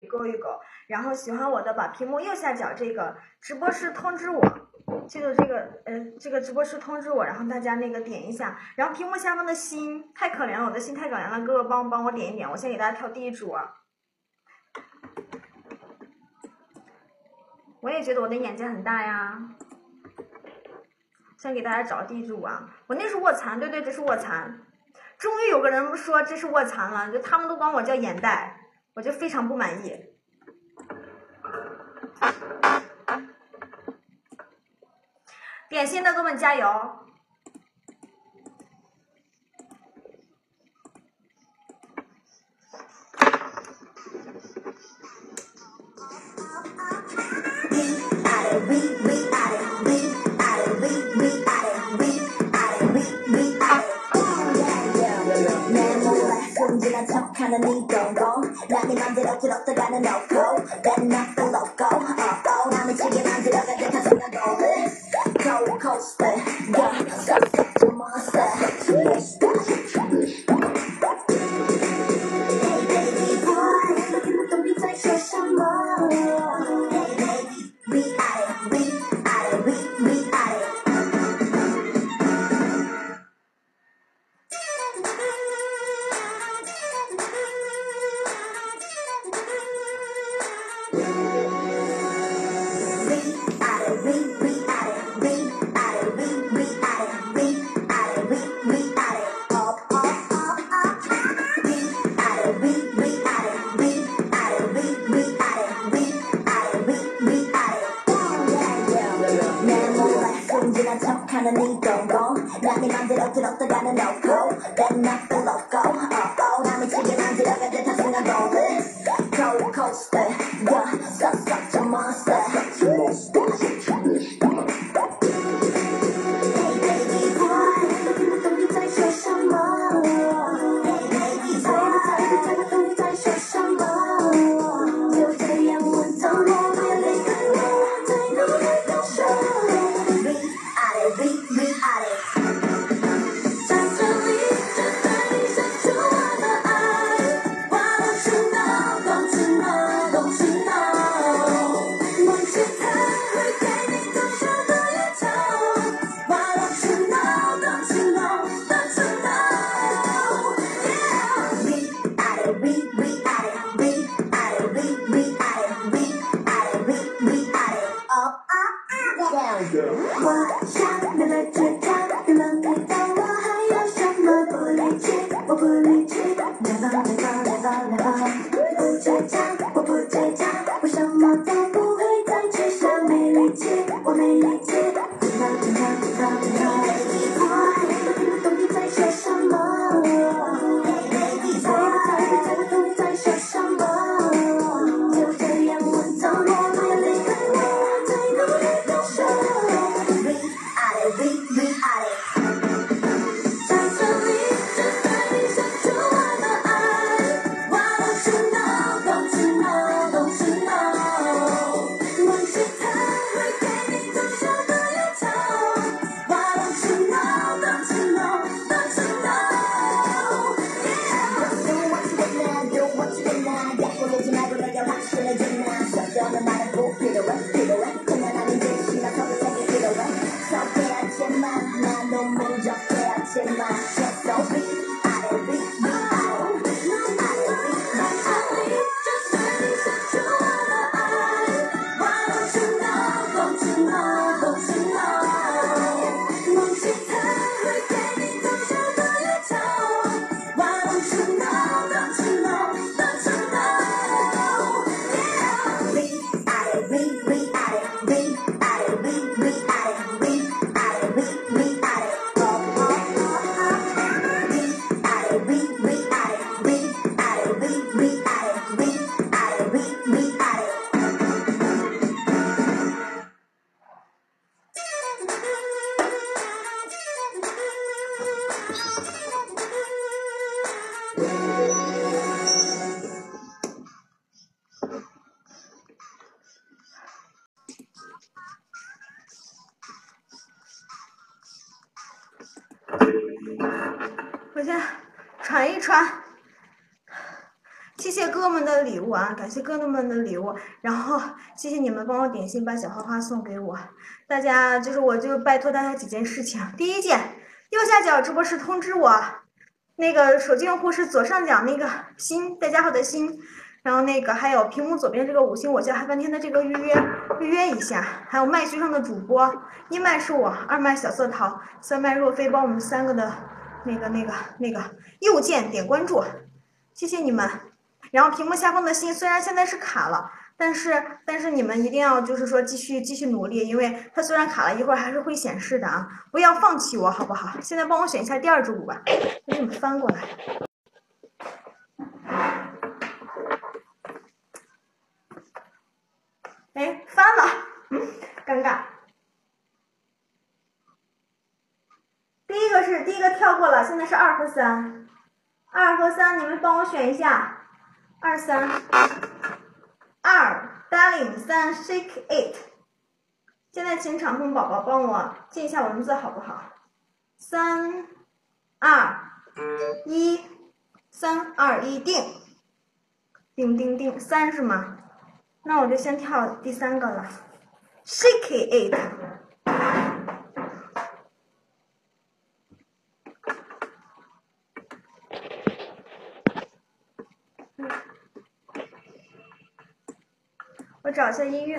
勾一勾。然后喜欢我的，把屏幕右下角这个直播室通知我，记住这个直播室通知我，然后大家那个点一下。然后屏幕下方的心太可怜了，我的心太可怜了，哥哥帮我点一点。我先给大家跳第一组啊。我也觉得我的眼睛很大呀。先给大家找第一组啊。我那是卧蚕，对，这是卧蚕。终于有个人说这是卧蚕了，就他们都管我叫眼袋，我就非常不满意。点心的哥们加油！ 看着你动工，让你맘대로 들어가는 loco, better not the loco. 남의 지게만 들어갈 때 다 순간 golden. Cold coaster, yeah, such a monster. Hey baby boy, 懂你在说什么 ？Hey baby, we at it, we at it, we at it. kind of need don't go. 난 네 맘대로 들어가는 loco. Better not the loco. 남의 지게만 들어갈 때 다 순간 golden. Cold coaster. Yeah, such a monster. Hey baby boy, 懂你在说什么 Hey baby boy, 懂你在说什么就这样问到我别离开我再努力感受 We at it 在这里就带你伸出我的爱 Why don't you know, don't you know, don't you know 梦期待会给你更深的宇宙 Why don't you know, don't you know, don't you know Yeah We at it, we at it, we at it, we at it, we at it, we at it Up, down, down 我想面对倔强别人看到我还有什么不理解我不理解 Never, never, never, never 不倔强我不倔强我什么都不会再去想没理解我没理解真的真的真的真的 Baby boy 懂你在说什么 Hey baby boy 懂你在说什么就这样问到我别离开我再努力感受 We at it, we at it 在这里就带你伸出我的爱 Why don't you know, don't you know, don't you know 梦期待会给你更深的宇宙 Why don't you know, don't you know, don't you know Yeah Do what you wanna, do what you wanna 약속하지 말고 내게 확신해주나 설정은 나를 꼭 필요해 필요해 그냥 나는 대신나 서로 되게 필요해 섭외하지만 난 너무 적대하지만 Just so we at it, we at it Just let me set you on the eye Why don't you know, don't you know, don't you know 梦期待会给你更深的宇宙 Why don't you know, don't you know, don't you know Yeah We at it, we at it, we at it, we at it, we at it, we at it We at it, we at it, we at it, we at it, we at it, we at it 我先喘一喘，气谢哥们的礼物啊，感谢哥们的礼物，然后谢谢你们帮我点心，把小花花送给我。大家我就拜托大家几件事情，第一件，右下角直播室通知我，那个手机用户是左上角那个心带加号的心，然后那个还有屏幕左边这个5星我叫嗨翻天的这个预约一下，还有麦序上的主播，一麦是我，二麦小色桃，三麦若飞，帮我们3个的那个右键点关注，谢谢你们。然后屏幕下方的心虽然现在是卡了，但是你们一定要说继续努力，因为它虽然卡了一会儿还是会显示的啊，不要放弃我好不好？现在帮我选一下第2只股吧，给你们翻过来。哎，翻了，尴尬。第一个跳过了，现在是2和3，2和3，你们帮我选一下，2、3，2 darling 3 shake it。现在请场控宝宝帮我进一下文字好不好？3、2、1，3、2、1，定，定，3是吗？那我就先跳第3个了 ，shake it。我找一下音乐。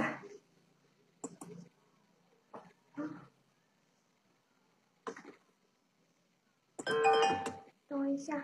等我一下。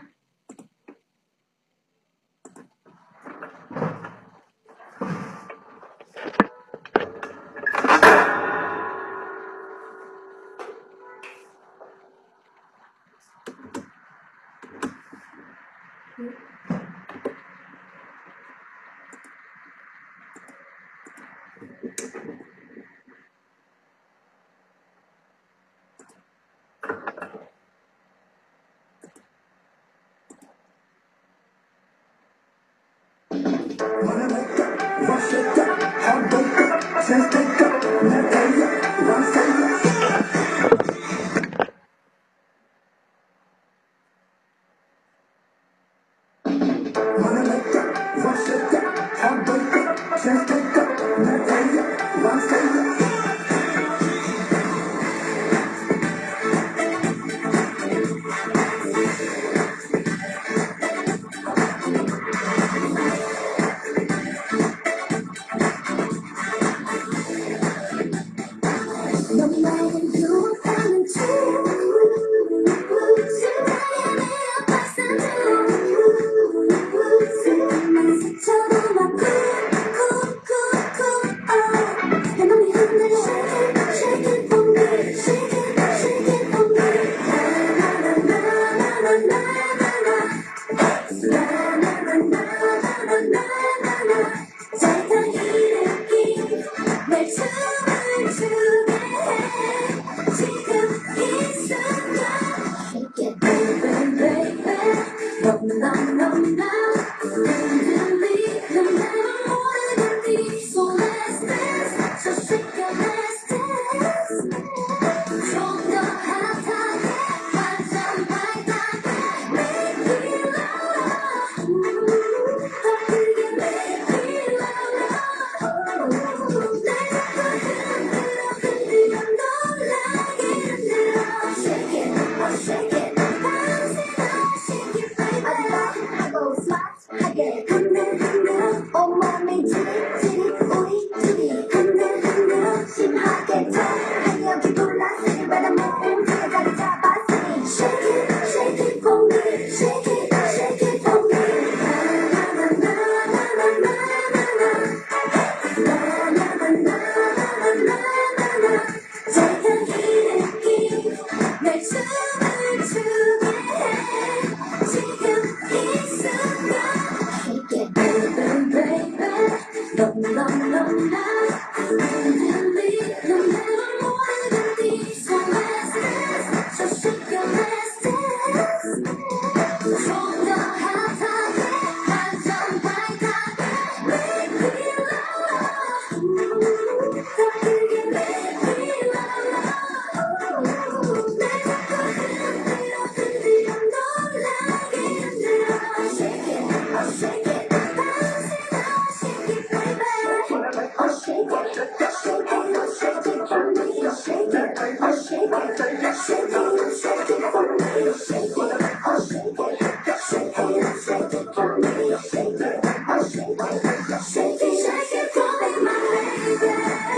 shake it, oh shake it, shake it, shake it for me, shake it, oh shake it, shake it, shake it for me, shake it, oh shake it, shake it for me, my baby.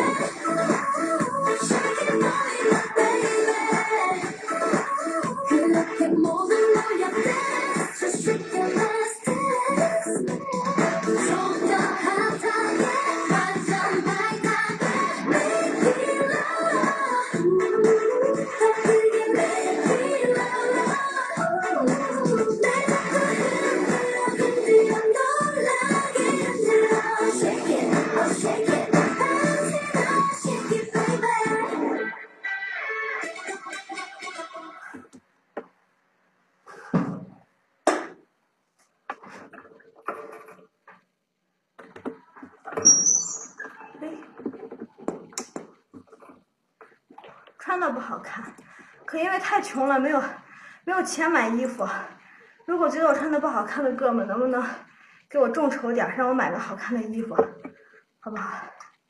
Shake it for me, my baby. 그렇게 모두 모여 dance, just shake it, let's dance. 좀 더 핫하게 완전 밝게 make it love. 더 크게 make it love. 내가 흔들어 놀라게 흔들어 shake it, oh shake it, bounce it up, shake it baby. 穿的不好看，可因为太穷了，没有钱买衣服。如果觉得我穿的不好看的哥们，能不能给我众筹点，让我买个好看的衣服，好不好？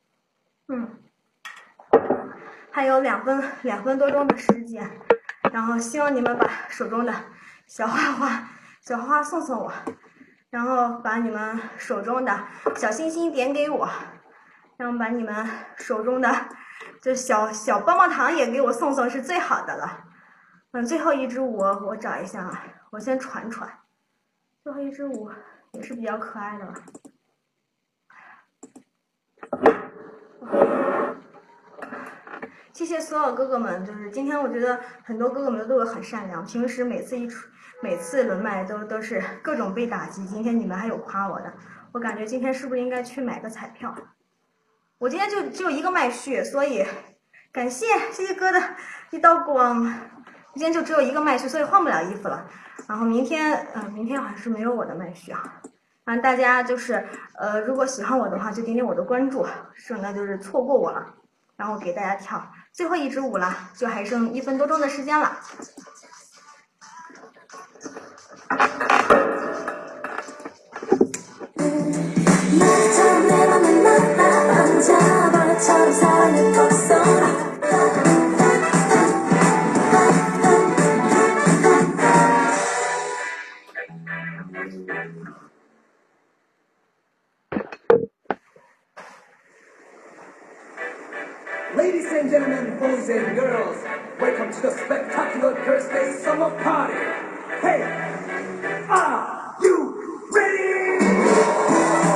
还有2分多钟的时间，然后希望你们把手中的小花花送我，然后把你们手中的小心心点给我，然后把你们手中的就小棒棒糖也给我送是最好的了。最后一支舞我找一下啊，我先传。最后一支舞也是比较可爱的吧。谢谢所有哥哥们，就是今天我觉得很多哥哥们都对我很善良，平时每次轮麦都是各种被打击，今天你们还有夸我的，我感觉今天是不是应该去买个彩票？我今天就只有一个麦序，所以谢谢哥的一道光。今天就只有一个麦序，所以换不了衣服了。然后明天好像是没有我的麦序啊。大家就是如果喜欢我的话，就点点我的关注，省得就是错过我了。然后给大家跳最后一支舞了，就还剩1分多钟的时间了。 Ladies and gentlemen, boys and girls, welcome to the spectacular birthday summer party. Hey, are you ready?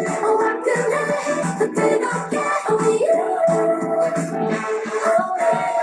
Oh,